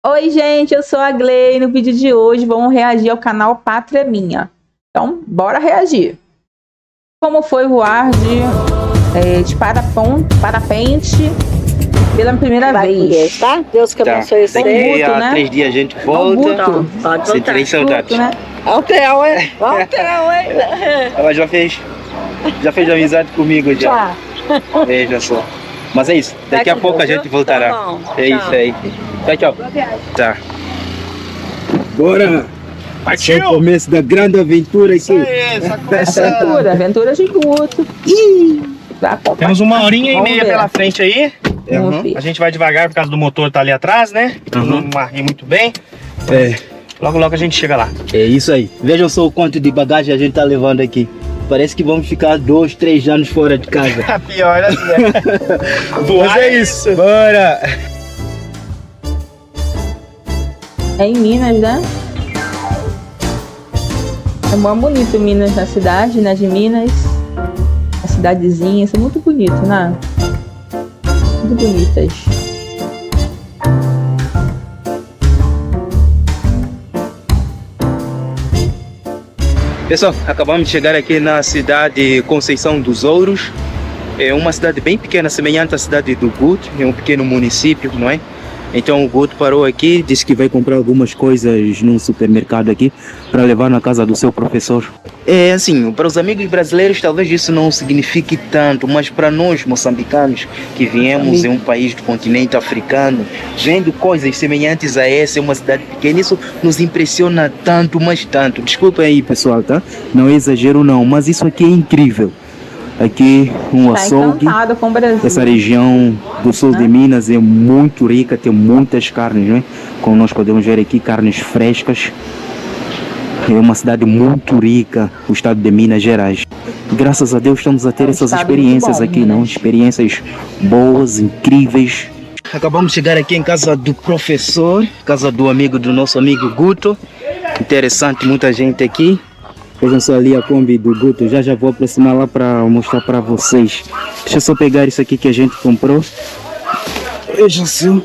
Oi, gente, eu sou a Glei. No vídeo de hoje vamos reagir ao canal Pátria Minha. Então, bora reagir. Como foi voar de parapente pela primeira vez? Tá? Deus que abençoe você. Daqui a 3 dias a gente volta. Sem três saudades. Né? Hotel, hein? Hotel, hein? Ela já fez amizade comigo já. Veja só. Mas é isso. Daqui a pouco a gente voltará. Tá bom. É isso aí. Tchau, tchau. Tá. Bora! Partiu! É o começo da grande aventura aqui. Isso aí, Aventura de Guto. Temos 1h30 e meia ver. pela frente aí. Vamos ver. A gente vai devagar por causa do motor tá ali atrás, né? Não marrei muito bem. É, Logo, logo a gente chega lá. é isso aí. Vejam só o quanto de bagagem a gente tá levando aqui. Parece que vamos ficar 2, 3 anos fora de casa. Pior assim, Mas é isso. Bora! É em Minas, né? É muito bonito Minas, na cidade, né? De Minas. As cidadezinhas são muito bonitas, né? Muito bonitas. Pessoal, acabamos de chegar aqui na cidade Conceição dos Ouros. É uma cidade bem pequena, semelhante à cidade do Guto. É um pequeno município, não é? Então o Guto parou aqui, disse que vai comprar algumas coisas num supermercado aqui para levar na casa do seu professor. É assim, para os amigos brasileiros talvez isso não signifique tanto, mas para nós moçambicanos que viemos em um país do continente africano, vendo coisas semelhantes a essa, é uma cidade pequena, isso nos impressiona tanto, mas tanto. Desculpa aí, pessoal, tá? Não é exagero não, mas isso aqui é incrível. Aqui um açougue. Encantado com o Brasil. Essa região do sul de Minas é muito rica, tem muitas carnes, né? Como nós podemos ver aqui, carnes frescas. É uma cidade muito rica, o estado de Minas Gerais. Graças a Deus estamos a ter essas experiências aqui, não? Experiências boas, incríveis. Acabamos de chegar aqui em casa do professor, casa do amigo do nosso amigo Guto. Interessante, muita gente aqui. Vejam só ali a Kombi do Guto, já vou aproximar lá para mostrar para vocês. Deixa eu só pegar isso aqui que a gente comprou. Vejam só.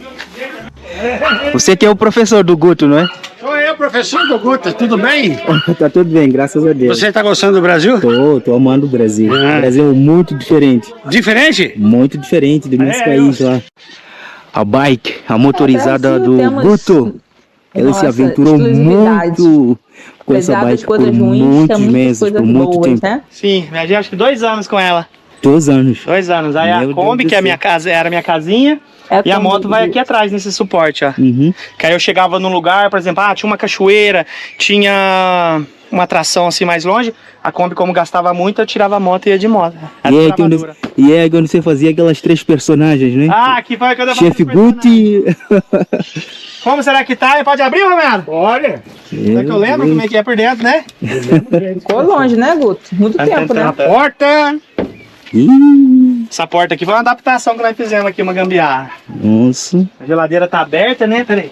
Você que é o professor do Guto, não é? Sou eu, professor do Guto, tudo bem? Tá tudo bem, graças a Deus. Você tá gostando do Brasil? Tô amando o Brasil. O Brasil é muito diferente. Diferente? Muito diferente do nosso país lá. A bike, a motorizada do Guto. Ele se aventurou muito com essa bike por muitos meses, por muito tempo. Né? Sim, viajei acho que 2 anos com ela. 2 anos. 2 anos. Aí a Kombi, que é a minha casa, era a minha casinha, e a moto vai aqui atrás, nesse suporte, ó. Que aí eu chegava num lugar, por exemplo, tinha uma cachoeira, tinha uma atração assim mais longe, a Kombi, como gastava muito, eu tirava a moto e ia de moto. E é quando você fazia aquelas 3 personagens, né? Aqui foi quando eu Chefe Guto e... Como será que tá? Pode abrir, Romero? Olha! Será que eu lembro como é que é por dentro, né? Ficou longe, né, Guto? Muito tempo, né? A porta... Essa porta aqui foi uma adaptação que nós fizemos aqui, uma gambiarra. Nossa. A geladeira tá aberta, né? Peraí.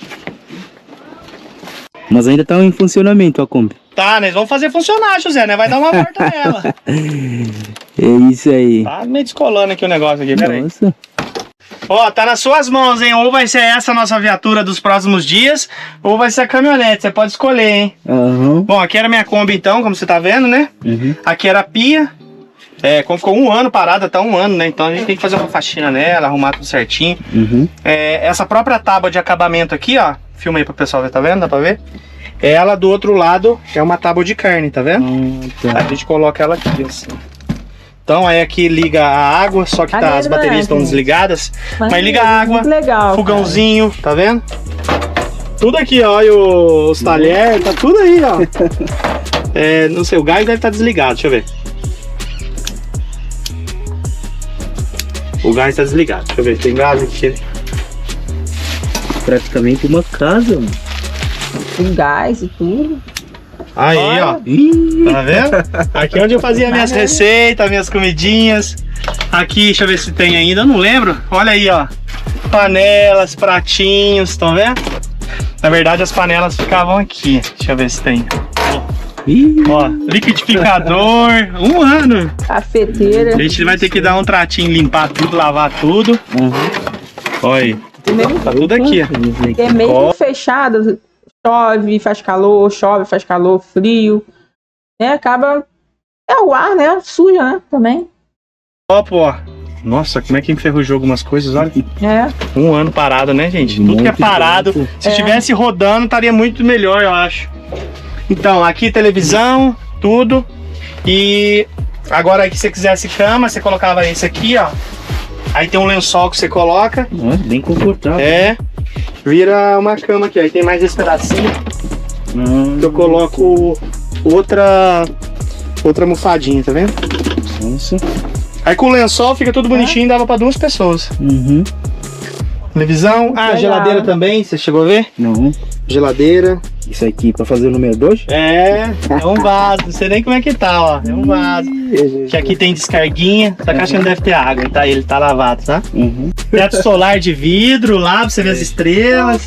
Mas ainda tá em funcionamento a Kombi. Tá, nós vamos fazer funcionar, José, né? Vai dar uma volta nela. É isso aí. Tá meio descolando aqui o negócio aqui, peraí. Nossa. Ó, tá nas suas mãos, hein? Ou vai ser essa a nossa viatura dos próximos dias, ou vai ser a caminhonete, você pode escolher, hein? Bom, aqui era minha Kombi então, como você tá vendo, né? Aqui era a pia. Como ficou 1 ano parada, tá 1 ano, né? Então a gente tem que fazer uma faxina nela, arrumar tudo certinho. Essa própria tábua de acabamento aqui, ó. Filma aí pro pessoal ver, tá vendo? Dá pra ver? Ela do outro lado é uma tábua de carne, tá vendo? A gente coloca ela aqui, assim. Então aí aqui liga a água, só que as baterias estão desligadas. Mas liga a água, legal, fogãozinho, tá vendo? Tudo aqui, ó, e os talheres, tá tudo aí, ó. Não sei, o gás deve estar desligado, deixa eu ver. O gás tá desligado, deixa eu ver, tem gás aqui. Praticamente uma casa, mano. Com gás e tudo. Aí, ó. Tá vendo? Aqui é onde eu fazia minhas receitas, minhas comidinhas. Aqui, deixa eu ver se tem ainda, eu não lembro. Olha aí, ó. Panelas, pratinhos, estão vendo? Na verdade, as panelas ficavam aqui. Deixa eu ver se tem. Ó, liquidificador, 1 ano. Cafeteira. A gente vai ter que dar um tratinho, limpar tudo, lavar tudo. Olha aí. Tá tudo aqui, ó. É meio fechado, chove, faz calor, frio. Né? Acaba. É o ar, né? Suja, né? Também. Ó. Nossa, como é que enferrujou algumas coisas, olha. É. 1 ano parado, né, gente? Tudo que é parado. Se estivesse rodando, estaria muito melhor, eu acho. Então, aqui televisão, tudo. E agora aqui, se você quisesse cama, você colocava esse aqui, ó. Aí tem um lençol que você coloca. Bem confortável. É. Vira uma cama aqui. Aí tem mais esse pedacinho. Que eu coloco outra almofadinha, tá vendo? Isso. Aí com o lençol fica tudo bonitinho, dava pra 2 pessoas. Televisão. Ah, geladeira também, você chegou a ver? Não. Geladeira. Isso aqui pra fazer o número 2? É um vaso, não sei nem como é que tá, ó. É um vaso. Que aqui tem descarguinha, só que acho que não deve ter água, tá? Ele tá lavado, tá? Teto solar de vidro lá, pra você ver as estrelas.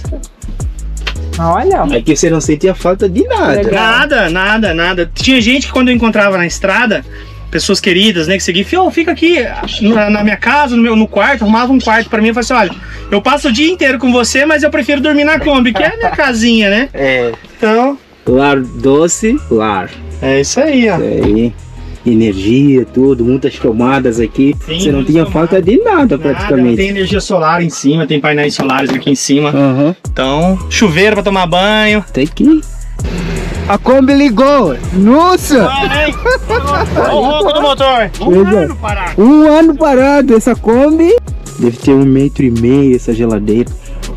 Olha. Aqui você não sentia falta de nada. Nada. Tinha gente que quando eu encontrava na estrada, pessoas queridas, né, que seguiam, Fio, fica aqui na minha casa, no quarto, arrumava um quarto pra mim, eu falei assim, olha, eu passo o dia inteiro com você, mas eu prefiro dormir na Kombi, que é a minha casinha, né? Então... Lar doce, lar. É isso aí, ó. Isso aí. Energia, tudo, muitas tomadas aqui. Sim, você não tinha falta de nada, praticamente. Tem energia solar em cima, tem painéis solares aqui em cima. Então, chuveiro pra tomar banho. Tem aqui. A Kombi ligou! Nossa! Olha o ronco do motor! 1 ano parado! 1 ano parado! Essa Kombi deve ter 1,5 m essa geladeira.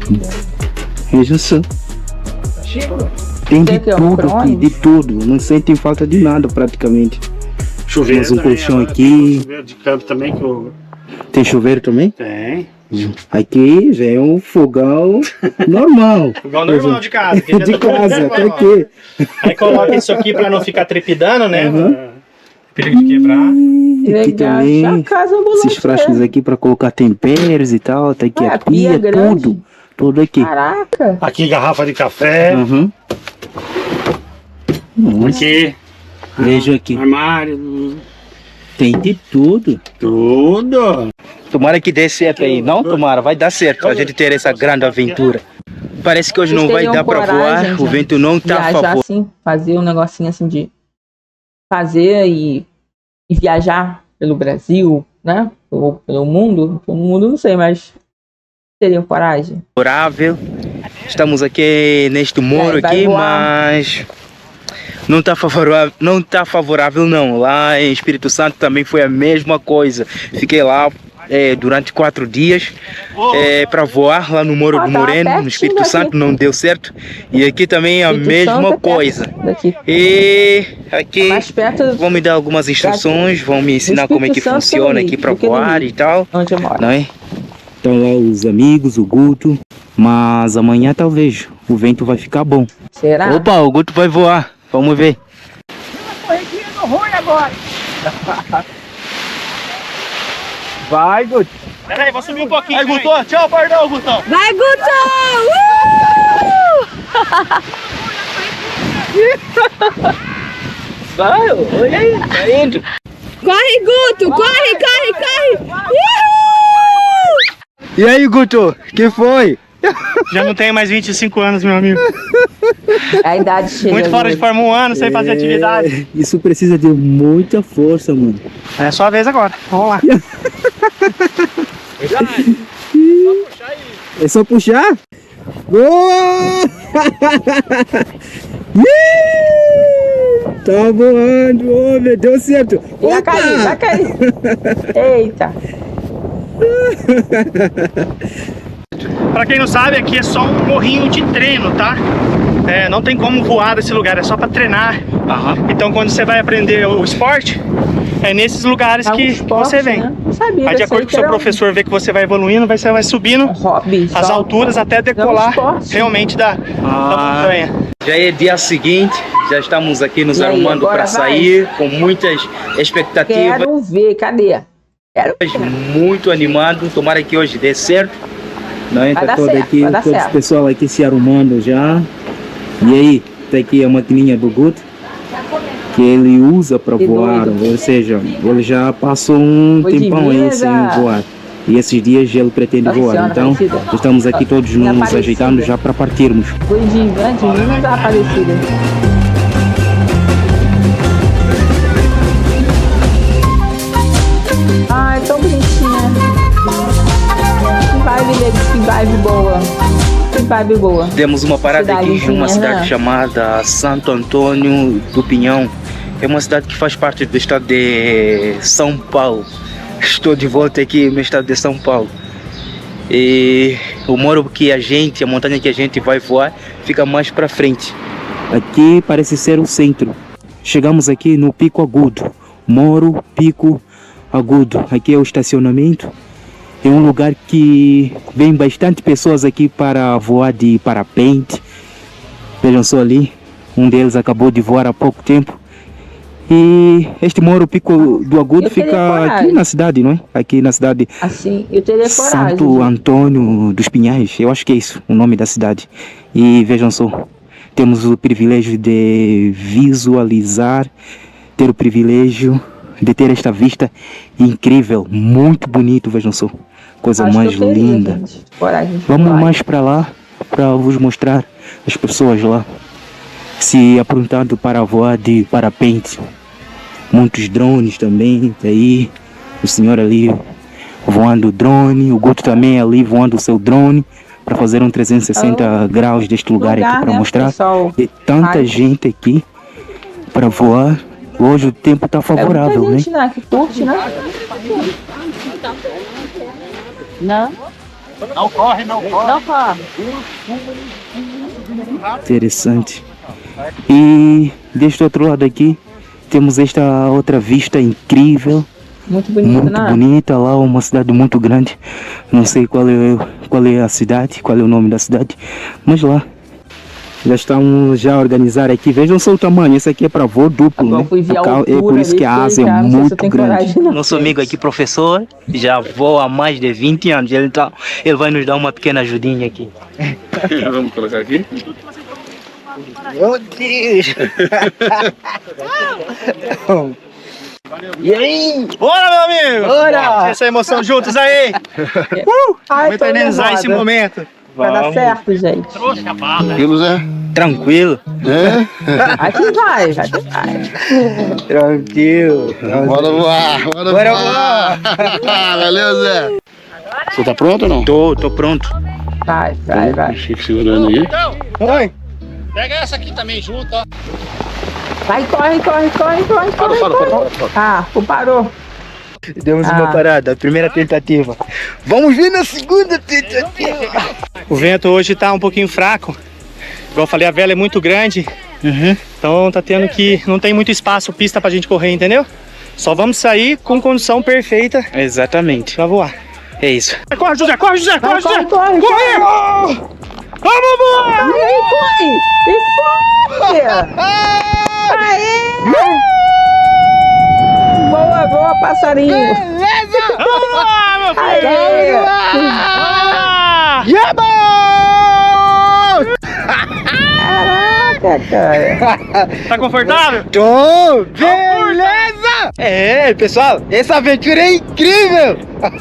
Veja só. Tem de tudo aqui, de tudo. Não sentem falta de nada praticamente. Chuveiro temos um também, colchão agora aqui. tem chuveiro de campo também que eu... Tem chuveiro também? Tem. Aqui já é um fogão normal. Fogão normal de casa. De casa, tá aqui. Aí coloca isso aqui pra não ficar trepidando, né? Perigo de quebrar. Aqui também, Já casa ambulante, esses frascos aqui pra colocar temperos e tal. Tá aqui a pia, tudo. Tudo aqui. Caraca. Aqui garrafa de café. Aqui. Veja aqui. Armário. Tem de tudo. Tudo. Tomara que dê certo aí. Não, tomara, vai dar certo a gente ter essa grande aventura. Parece que hoje não vai dar pra voar, o vento não tá a favor. Assim, fazer um negocinho assim de fazer e viajar pelo Brasil, né? Ou pelo mundo. Pelo mundo não sei, mas teriam coragem. Favorável. Estamos aqui neste muro aqui, mas não tá favorável não. Lá em Espírito Santo também foi a mesma coisa. Fiquei lá durante 4 dias para voar lá no Morro do Moreno, no Espírito Santo, não deu certo. E aqui também a mesma coisa. E aqui vão me dar algumas instruções, vão me ensinar como é que funciona aqui para voar e tal. Onde eu moro. Não é? Estão lá os amigos, o Guto. Mas amanhã talvez o vento vai ficar bom. Será? Opa, o Guto vai voar. Vamos ver. Corridinha no ruim agora. Vai, Guto. Pera aí, vou subir um pouquinho. Aí, Guto. Tchau, perdão, Gutão. Vai, Guto! Vai, olha aí, tá indo. Corre, Guto! Corre! E aí, Guto, que foi? Já não tenho mais 25 anos, meu amigo. A idade chega. Muito fora de forma 1 ano, sem fazer atividade. Isso precisa de muita força, mano. É sua vez agora. Vamos lá. É só puxar? Boa! Tá voando, ô, meu, deu certo. Vai cair. Eita. Pra quem não sabe, aqui é só um morrinho de treino, tá? Não tem como voar desse lugar, é só pra treinar. Então quando você vai aprender o esporte, é nesses lugares que você vem. Né? Sabia, aí de acordo com o seu professor ver que você vai evoluindo, você vai subindo as alturas até decolar realmente da montanha. Já é dia seguinte, já estamos aqui nos arrumando para sair, com muitas expectativas. Quero ver, cadê? Muito animado, tomara que hoje dê certo. Não, tá todo aqui, todo esse pessoal aqui se arrumando já. E aí, tá aqui a maquininha do Guto, que ele usa para voar, ou seja, ele já passou um tempão aí sem voar. E esses dias ele pretende voar. Então estamos aqui todos nos ajeitando já para partirmos. Fui de Grande Minas a Aparecida. Ai, tão bonitinha. Que vibe boa. Que vibe boa. Temos uma parada aqui em uma cidade chamada Santo Antônio do Pinhão. É uma cidade que faz parte do estado de São Paulo. Estou de volta aqui no estado de São Paulo. E o morro que a montanha que a gente vai voar, fica mais para frente. Aqui parece ser o centro. Chegamos aqui no Pico Agudo. Morro Pico Agudo. Aqui é o estacionamento. É um lugar que vem bastante pessoas aqui para voar de parapente. Vejam só ali, um deles acabou de voar há pouco tempo. E este Morro Pico do Agudo fica aqui na cidade, não é? Aqui na cidade. Assim, eu teria coragem. Santo Antônio dos Pinhais, eu acho que é isso, o nome da cidade. E vejam só, temos o privilégio de visualizar, ter o privilégio de ter esta vista incrível, muito bonito, vejam só. Coisa mais linda. Vamos mais para lá, para vos mostrar as pessoas lá se aprontando para voar de parapente. Muitos drones também, aí o senhor ali voando o drone, o Guto também ali voando o seu drone para fazer um 360 graus deste lugar aqui para mostrar. E tanta gente aqui para voar. Hoje o tempo está favorável, né? Que curte, né? Não. Não corre, não corre. Não corre. Interessante. E deste outro lado aqui temos esta outra vista incrível. Muito bonita, muito bonita lá, uma cidade muito grande. Não sei qual é a cidade, qual é o nome da cidade, mas lá já estamos a organizar aqui. Vejam só o tamanho, esse aqui é para voo duplo, né? É por isso que a asa é muito grande. Nosso amigo aqui, professor, já voa há mais de 20 anos. Então, ele vai nos dar uma pequena ajudinha aqui. Vamos colocar aqui. Meu Deus! E aí? Bora, meu amigo! Bora! Essa emoção juntos aí! Vamos eternizar esse momento. Vai dar certo, gente. Tranquilo, Zé? Tranquilo. Aqui vai. Tranquilo. Bora voar, bora voar. Valeu, Zé. Você tá pronto ou não? Tô pronto. Vai. Fica segurando aí. Oi. Pega essa aqui também junto, ó. Vai, corre. Para. Parou. Demos uma parada, a primeira tentativa. Vamos ver na segunda tentativa. O vento hoje tá um pouquinho fraco. Igual eu falei, a vela é muito grande. Então tá tendo que... Não tem muito espaço, pista pra gente correr, entendeu? Só vamos sair com condição perfeita. Exatamente. Pra voar. É isso. Corre, José! Corre! Corre! Vamos voar! E foi! Aê! Boa, passarinho! Beleza! Vamos lá, meu filho! Aê! Caraca, cara! Tá confortável? Tô! Beleza! É, pessoal, essa aventura é incrível!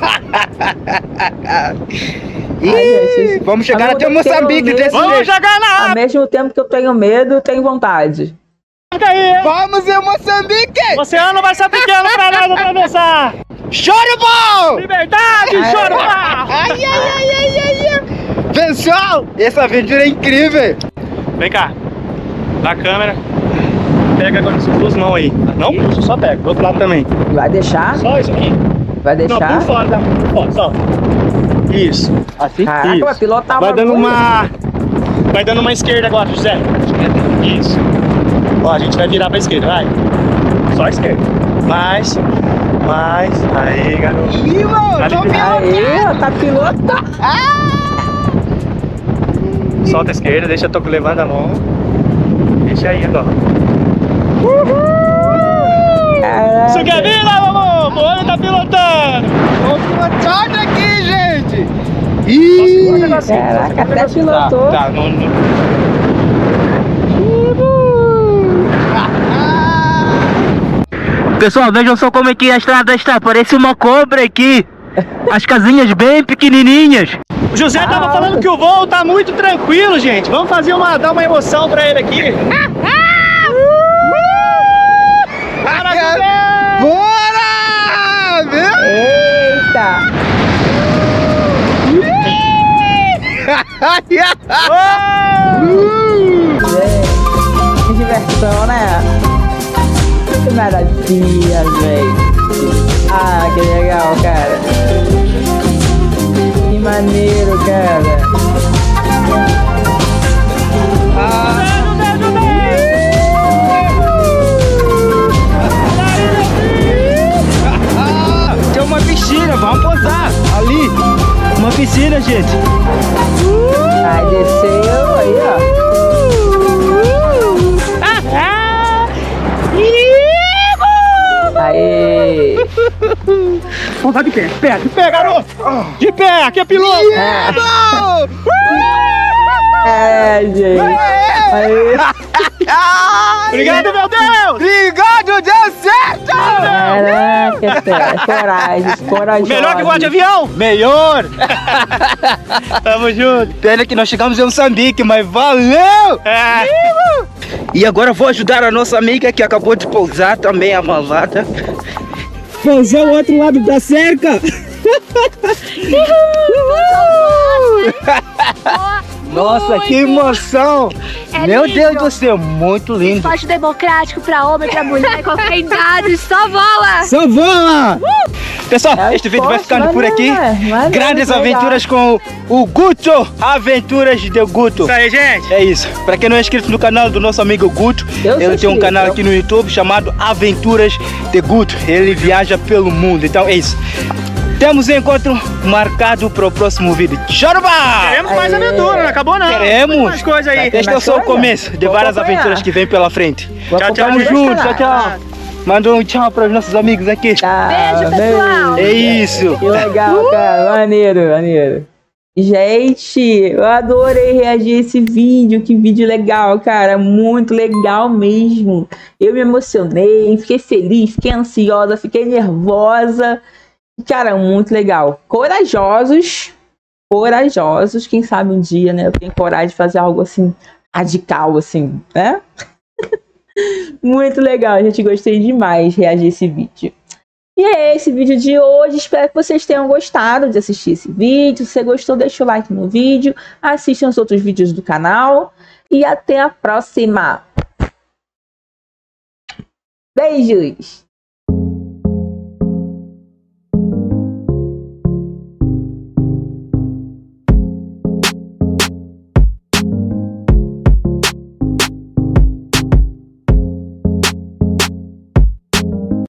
Gente, vamos chegar até Moçambique desse jeito. Vamos chegar na Ao água! mesmo tempo que eu tenho medo, eu tenho vontade. Vamos em Moçambique! O oceano vai ser pequeno pra nós atravessar! Choro bom! Liberdade, choro bom! Ai. Pessoal, essa aventura é incrível! Vem cá, dá a câmera. Pega agora com duas mãos aí. Não puxa, só pega. Do outro lado também. Vai deixar? Só isso aqui. Vai deixar? Não, por fora, tá? Por fora, só. Isso. Assim? Caraca, isso. vai pilotar Vai uma dando coisa. Vai dando uma esquerda agora, José. Isso. Ó, a gente vai virar pra esquerda, vai. Só a esquerda. Mais. Aí, garoto. Ih, mano, Aí, ó, tá pilotando. Solta a esquerda, deixa a Toco levando a mão. Deixa aí agora. Caraca. Isso quer vir, lá, mamão? O olho tá pilotando. Vamos pilotando aqui, gente! Caraca, até pilotou. Tá, não. Pessoal, vejam só como é que a estrada está. Parece uma cobra aqui. As casinhas bem pequenininhas. O José tava falando que o voo tá muito tranquilo, gente. Vamos fazer dar uma emoção pra ele aqui. Bora, José! Bora! Eita! Que diversão, né? Que maravilha, velho. Ah, que legal, cara. Que maneiro, cara. Tem uma piscina, vamos posar ali. Uma piscina, gente. Aí desceu, aí, ó. Aê! Vamos lá de pé, garoto! De pé, aqui é piloto! Gente! Aê! Obrigado, meu Deus! Obrigado, deu certo! Caraca, cara, coragem, corajoso. Melhor que voar de avião? Melhor. Tamo junto! Pena que nós chegamos em Moçambique, mas valeu! E agora vou ajudar a nossa amiga que acabou de pousar também, a malvada. Fazer o outro lado da cerca. Nossa, que emoção! Meu lindo. Deus do céu, muito lindo. Esporte democrático pra homem, pra mulher, qualquer idade, só voa! Só voa! Pessoal, este vídeo vai ficando por aqui. Grandes aventuras com o Guto. Aventuras de Guto. Isso aí, gente. É isso. Pra quem não é inscrito no canal do nosso amigo Guto, ele tem um canal aqui no YouTube chamado Aventuras de Guto. Ele viaja pelo mundo. Então é isso. Temos um encontro marcado para o próximo vídeo. Chorba! Queremos mais aventura, não acabou não. Queremos. Tem mais coisa aí. Este é só o começo de várias aventuras que vem pela frente. Tchau, tchau. Tamo junto, tchau, tchau. Manda um tchau para os nossos amigos aqui. Beijo, pessoal! É isso. Que legal, cara. Maneiro, maneiro. Gente, eu adorei reagir a esse vídeo. Que vídeo legal, cara. Muito legal mesmo. Eu me emocionei, fiquei feliz, fiquei ansiosa, fiquei nervosa. Cara, muito legal. Corajosos. Quem sabe um dia, né? Eu tenho coragem de fazer algo assim, radical, assim, né? Muito legal, gente. Gostei demais de reagir a esse vídeo. E é esse vídeo de hoje. Espero que vocês tenham gostado de assistir esse vídeo. Se você gostou, deixa o like no vídeo. Assistam os outros vídeos do canal. E até a próxima. Beijos!